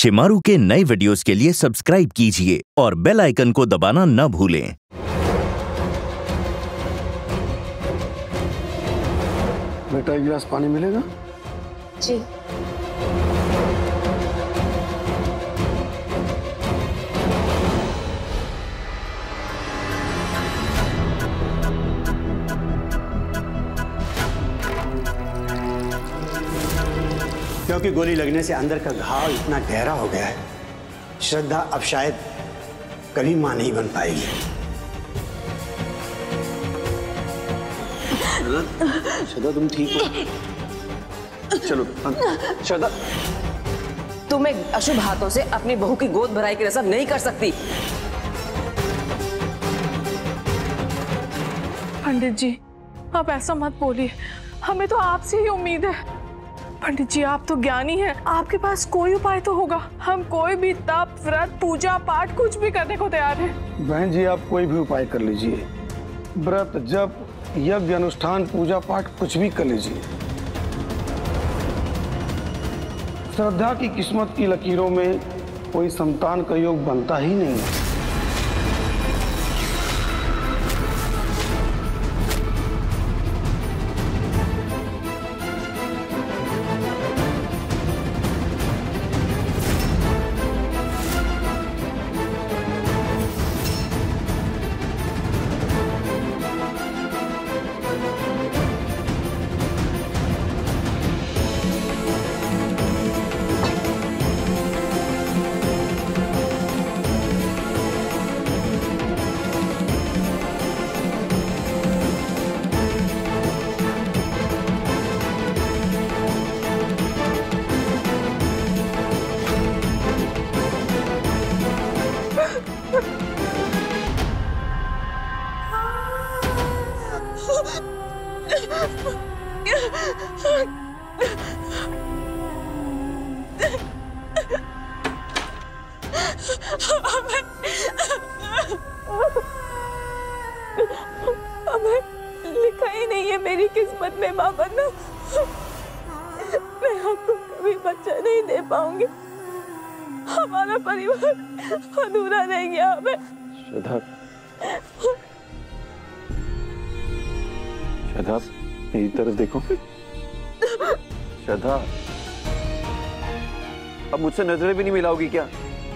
शिमारू के नए वीडियोस के लिए सब्सक्राइब कीजिए और बेल आइकन को दबाना न भूलें। बेटा एक गिलास पानी मिलेगा? जी। क्योंकि गोली लगने से अंदर का घाव इतना गहरा हो गया है, श्रद्धा अब शायद कभी मां नहीं बन पाएगी। श्रद्धा तुम ठीक हो? चलो श्रद्धा। तुम एक अशुभ हाथों से अपनी बहू की गोद भराई की रस्म नहीं कर सकती। पंडित जी आप ऐसा मत बोलिए, हमें तो आपसे ही उम्मीद है। पंडित जी आप तो ज्ञानी हैं, आपके पास कोई उपाय तो होगा। हम कोई भी तप, व्रत, पूजा पाठ कुछ भी करने को तैयार हैं। बहन जी आप कोई भी उपाय कर लीजिए, व्रत, जप, यज्ञ, अनुष्ठान, पूजा पाठ कुछ भी कर लीजिए। श्रद्धा की किस्मत की लकीरों में कोई संतान का योग बनता ही नहीं है। अबे लिखा ही नहीं है मेरी किस्मत में मां बनना। मैं आपको कभी बच्चा नहीं दे पाऊंगी, हमारा परिवार अधूरा रह गया। हमें श्रद्धा, श्रद्धा मेरी तरफ देखो। श्रद्धा अब मुझसे नजरें भी नहीं मिलाओगी क्या?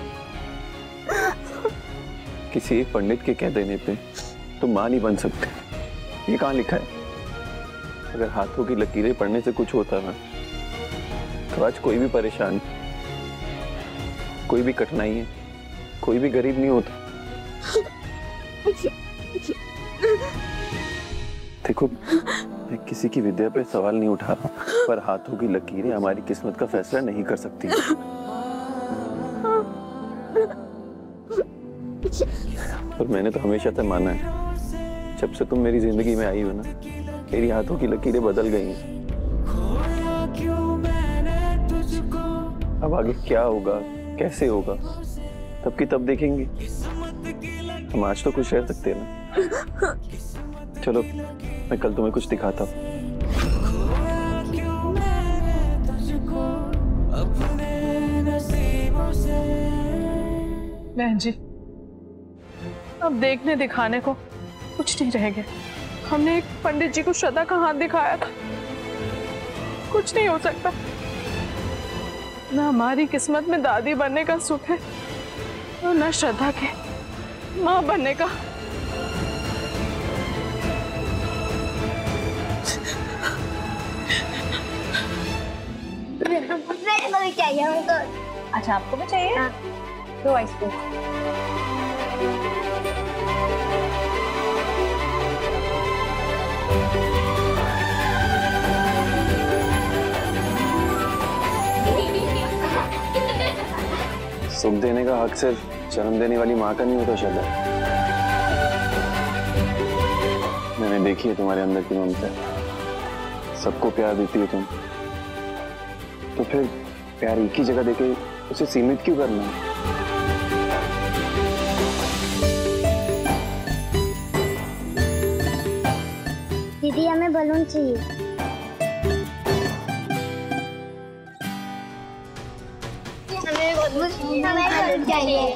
किसी एक पंडित के कह देने पे तुम मां नहीं बन सकते, ये कहाँ लिखा है? अगर हाथों की लकीरें पढ़ने से कुछ होता ना तो आज कोई भी परेशान, कोई भी कठिनाई है, कोई भी गरीब नहीं होता। देखो मैं किसी की विद्या पे सवाल नहीं उठा रहा, पर हाथों की लकीरें हमारी किस्मत का फैसला नहीं कर सकती। पर मैंने तो हमेशा से माना है, जब से तुम मेरी जिंदगी में आई हो ना, मेरी हाथों की लकीरें बदल गई हैं। अब आगे क्या होगा, कैसे होगा, तब की तब देखेंगे। हम आज तो खुश रह सकते हैं ना। चलो मैं कल तुम्हें कुछ दिखाता हूँ। बहन जी अब देखने दिखाने को कुछ नहीं रह गया। हमने एक पंडित जी को श्रद्धा का हाथ दिखाया था, कुछ नहीं हो सकता। न हमारी किस्मत में दादी बनने का सुख है और न श्रद्धा के मां बनने का। मेरे को भी चाहिए हमको। अच्छा आपको भी चाहिए? हाँ। दो आइसक्रीम। सुख देने का हक सिर्फ जन्म देने वाली माँ का नहीं होता श्रद्धा। मैंने देखी है तुम्हारे अंदर की ममता, सबको प्यार देती हो तुम, तो फिर प्यार एक ही जगह देके उसे सीमित क्यों करना है? दीदी हमें बलून चाहिए। हमें बलून चाहिए।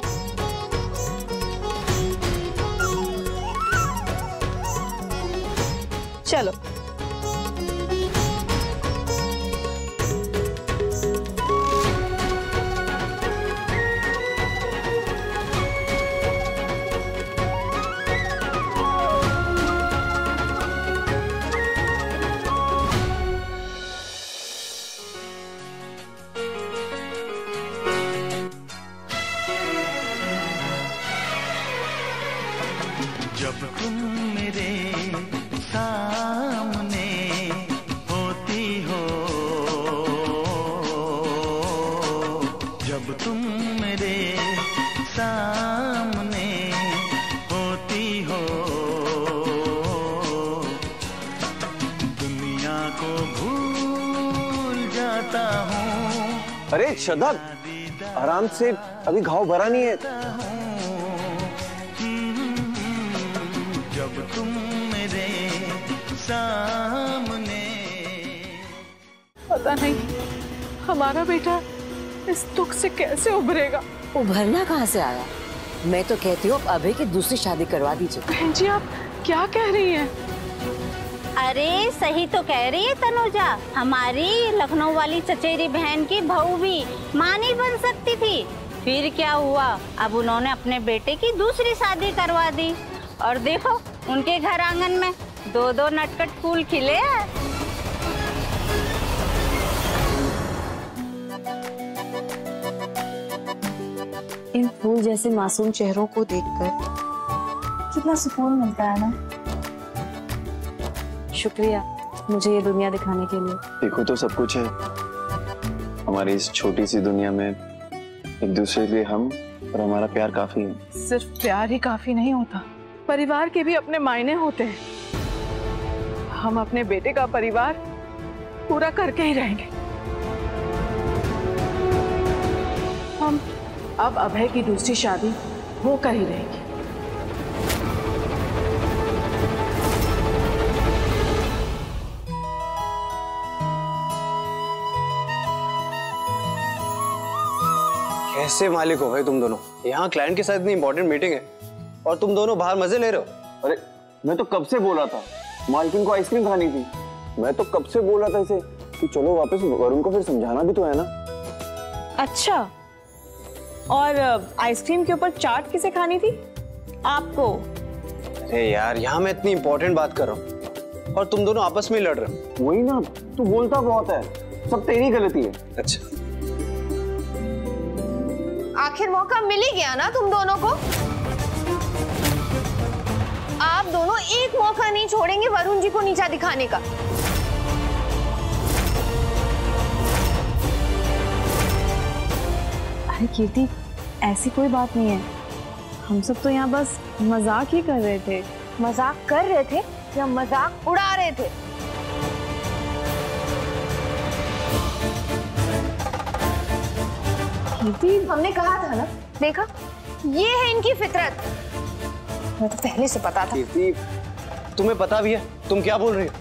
चलो जब तुम मेरे सामने होती हो, जब तुम मेरे सामने होती हो, दुनिया को भूल जाता हूँ। अरे श्रद्धा, आराम से, अभी घाव भरा नहीं है। जब तुम मेरे सामने। पता नहीं हमारा बेटा इस दुख से कैसे उभरेगा। उभरना कहाँ से आया? मैं तो कहती हूँ अभय की दूसरी शादी करवा दीजिए। बहन जी आप क्या कह रही हैं? अरे सही तो कह रही है तनुजा, हमारी लखनऊ वाली चचेरी बहन की बहू भी मां नहीं बन सकती थी। फिर क्या हुआ, अब उन्होंने अपने बेटे की दूसरी शादी करवा दी और देखो उनके घर आंगन में 2-2 नटखट फूल खिले हैं। इन फूल जैसे मासूम चेहरों को देखकर कितना सुकून मिलता है ना। शुक्रिया मुझे ये दुनिया दिखाने के लिए। देखो तो सब कुछ है हमारी इस छोटी सी दुनिया में। एक दूसरे के लिए हम और हमारा प्यार काफी है। सिर्फ प्यार ही काफी नहीं होता, परिवार के भी अपने मायने होते हैं। हम अपने बेटे का परिवार पूरा करके ही रहेंगे। हम अब अभय की दूसरी शादी होकर ही रहेगी। कैसे मालिक हो भाई तुम दोनों? यहाँ क्लाइंट के साथ इतनी इंपॉर्टेंट मीटिंग है और तुम दोनों बाहर मजे ले रहे हो। अरे मैं तो कब से बोला था मालकिन को आइसक्रीम खानी थी। मैं तो कब से बोला था इसे कि चलो वापस वरुण को फिर समझाना भी तो है ना। अच्छा, और आइसक्रीम के ऊपर चाट किसे खानी थी? आपको। अरे यार यहाँ मैं इतनी इंपॉर्टेंट बात कर रहा हूँ और तुम दोनों आपस में लड़ रहे हो। वही ना, तू बोलता बहुत है, सब तेरी गलती है। अच्छा आखिर मौका मिल ही गया ना तुम दोनों को। आप दोनों एक मौका नहीं छोड़ेंगे वरुण जी को नीचा दिखाने का। अरे कीर्ति, ऐसी कोई बात नहीं है। हम सब तो यहाँ बस मजाक ही कर रहे थे। मजाक कर रहे थे या मजाक उड़ा रहे थे? हमने कहा था ना, देखा ये है इनकी फितरत। मुझे तो पहले से पता था। कीर्ति तुम्हें पता भी है तुम क्या बोल रही हो?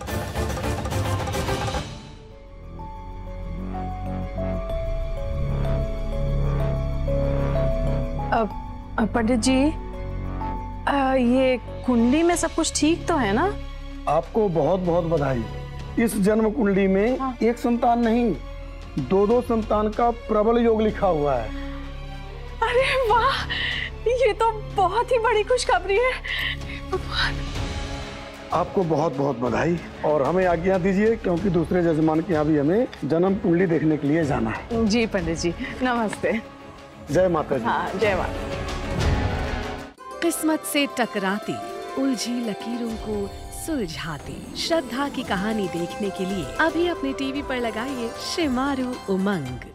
पंडित जी, ये कुंडली में सब कुछ ठीक तो है ना? आपको बहुत बहुत बधाई। इस जन्म कुंडली में एक संतान नहीं 2-2 संतान का प्रबल योग लिखा हुआ है। अरे वाह, ये तो बहुत ही बड़ी खुशखबरी है। आपको बहुत बहुत बधाई और हमें आज्ञा दीजिए क्योंकि दूसरे जजमान के यहाँ भी हमें जन्म कुंडली देखने के लिए जाना है। जी पंडित जी, नमस्ते। जय माता जी। हाँ, जय माता। किस्मत से टकराती उलझी लकीरों को सुलझाती श्रद्धा की कहानी देखने के लिए अभी अपने टीवी पर लगाइए शिमारू उमंग।